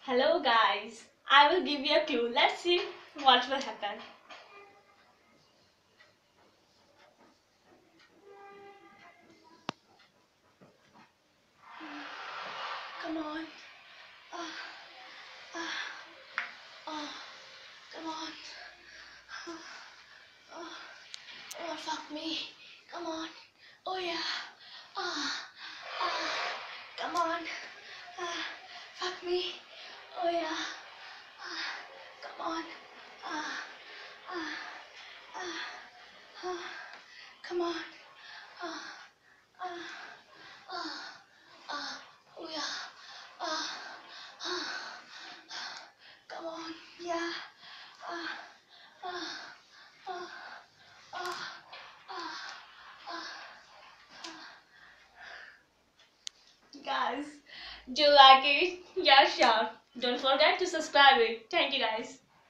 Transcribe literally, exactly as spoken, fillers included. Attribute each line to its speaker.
Speaker 1: Hello guys, I will give you a clue. Let's see what will happen. Come on. Ah, ah, ah, come on. Ah, ah, oh, fuck me. Come on. Oh yeah. Ah, ah, come on. Ah, fuck me. Oh yeah. Ah, come on. Ah, ah, ah, ah, come on. Ah, ah, ah, ah, oh yeah. Ah, ah, come on. Yeah. Ah, ah, ah, ah, ah, ah. Guys, do you like it? Yeah, sure. Don't forget to subscribe it. Thank you guys.